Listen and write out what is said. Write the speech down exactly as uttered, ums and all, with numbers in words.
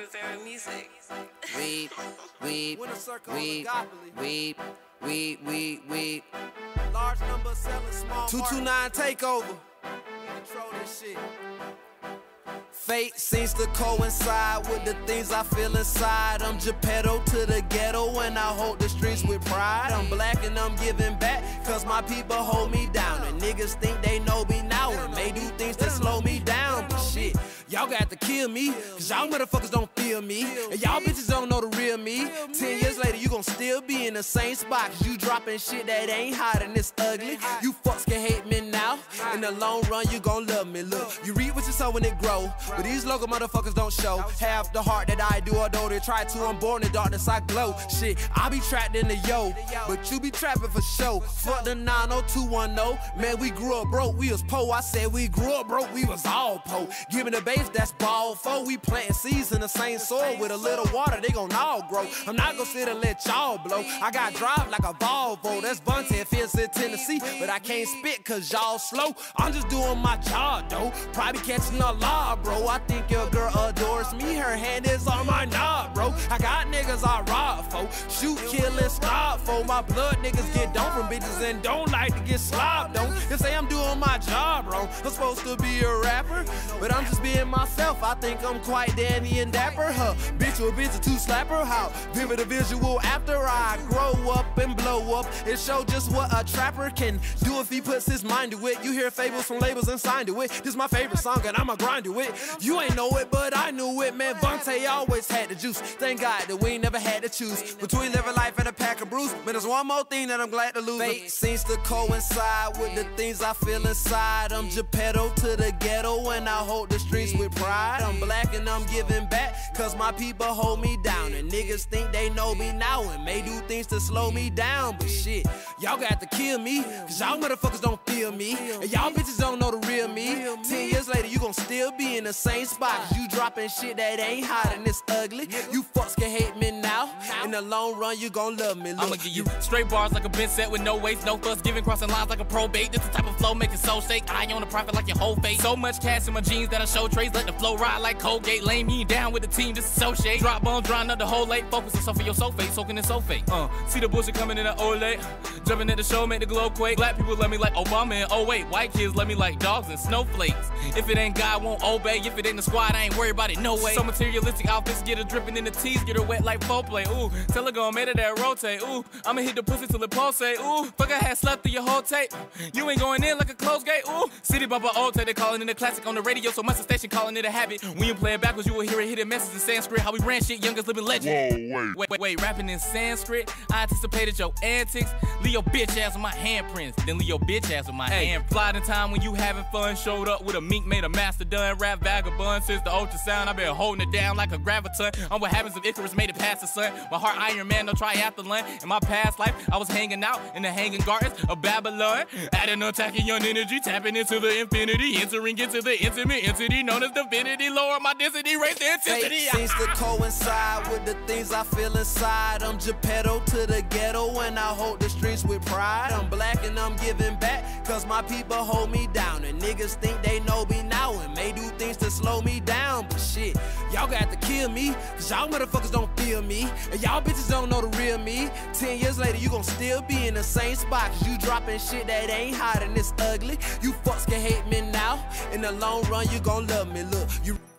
Rivera music. Weep, weep, weep, weep, weep, weep, weep. Large number selling small. two two nine takeover. Control this shit. Fate seems to coincide with the things I feel inside. I'm Geppetto to the ghetto and I hold the streets with pride. I'm black and I'm giving back cause my people hold me down. And niggas think they know me now and may do things to slow me down. But shit, y'all got to kill me cause y'all motherfuckers don't feel me. And y'all bitches don't know the real me. Ten years later you gon' still be in the same spot cause you dropping shit that ain't hot and it's ugly. You fucks can hate me now. In the long run you gon' love me. Look, you reap what you sow when it grow. But these local motherfuckers don't show half the heart that I do, although they try to. I'm born in darkness, I glow. Shit, I be trapped in the yo, but you be trapping for show. Fuck the nine oh two one oh. Man, we grew up broke, we was po. I said we grew up broke, we was all po. Giving the base, that's ball fo. We planting seeds in the same soil. With a little water, they gon' all grow. I'm not gon' sit and let y'all blow. I got drive like a Volvo. That's Bunty, it feels in Tennessee. But I can't spit cause y'all slow. I'm just doing my job though. Probably catching a law, bro. I think your girl adores me, her hand is on my knob, bro. I got niggas I rob for, shoot, kill, and stop for. My blood niggas get down from bitches and don't like to get slobbed on. They say I'm doing my job wrong. I'm supposed to be a rapper, but I'm just being myself. I think I'm quite dandy and dapper. Huh, bitch or bitch or two slapper. How vivid a visual after I grow up and blow up. It show just what a trapper can do if he puts his mind to it. You hear fables from labels and signed to it. This is my favorite song and I'ma grind to it. You ain't know it, but I knew it, man. Vontae always had the juice. Thank God that we ain't never had to choose between living life and a pack of brews. But there's one more thing that I'm glad to lose. Fate seems to coincide with the things I feel inside. I'm Geppetto to the ghetto and I hold the streets with pride. I'm black and I'm giving back cause my people hold me down. And niggas think they know me now and may do things to slow me down. But shit, y'all got to kill me cause y'all motherfuckers don't feel me. And y'all bitches don't know the real me. Ten years later you gon' still be in the same spot cause you dropping shit that ain't hot and it's ugly. You fucks can hate me now. In the long run you gon' love me. Look, I'ma give you straight bars like a bench set with no waste, no fuss, giving crossing lines like a probate. This the type of flow making soul shake. I on the profit like your whole face. So much cash in my jeans that I show trays. Let the flow ride like Colgate. Lay me down with the team, just associate. Drop bombs, drying up the whole late. Focus on for your sulfate, soaking in sulfate. Uh, see the bullshit coming in the Olay. Jumping at the show, make the glow quake. Black people love me like Obama and oh wait, white kids love me like dogs and snowflakes. If it ain't God, won't obey. If it ain't the squad, I ain't worried about it, no way. So materialistic outfits get her dripping in the tees, get her wet like foreplay. Ooh, tell her go made it that rotate. Ooh, I'ma hit the pussy till it pulsate. Ooh, fuck I had slept through your whole tape. You ain't going in like a closed gate. Ooh, city bumper old tape, they calling it a classic on the radio, so much the station calling it a habit. When you play it backwards, you will hear it hit a message in Sanskrit. How we ran shit, youngest living legend. Whoa, wait. Wait, wait, wait, rapping in Sanskrit. I anticipated your antics. Leave your bitch ass with my handprints, then leave your bitch ass with my hey, hand. Fly the time when you having fun, showed up with a mink made a mastodon, rap vagabond since the ultrasound. I've been holding it down like a graviton. On what happens if Icarus made it past the sun. My heart Iron Man, no triathlon. In my past life, I was hanging out in the hanging gardens of Babylon, adding attacking young energy, tapping into the infinity, entering into the intimate entity known as divinity. Lower my density, raise the intensity. Fate seems to coincide with the things I feel inside. I'm Geppetto to the ghetto and I hold the streets with pride. I'm black and I'm giving back cause my people hold me down. And niggas think they know me now and may do things to slow me down. But shit, y'all got to kill me cause y'all motherfuckers don't feel me. And y'all bitches don't know the real me. Ten years later you gon' still be in the same spot cause you dropping shit that ain't hot and it's ugly. You fucks can hate me now. In the long run you gon' love me. Look, you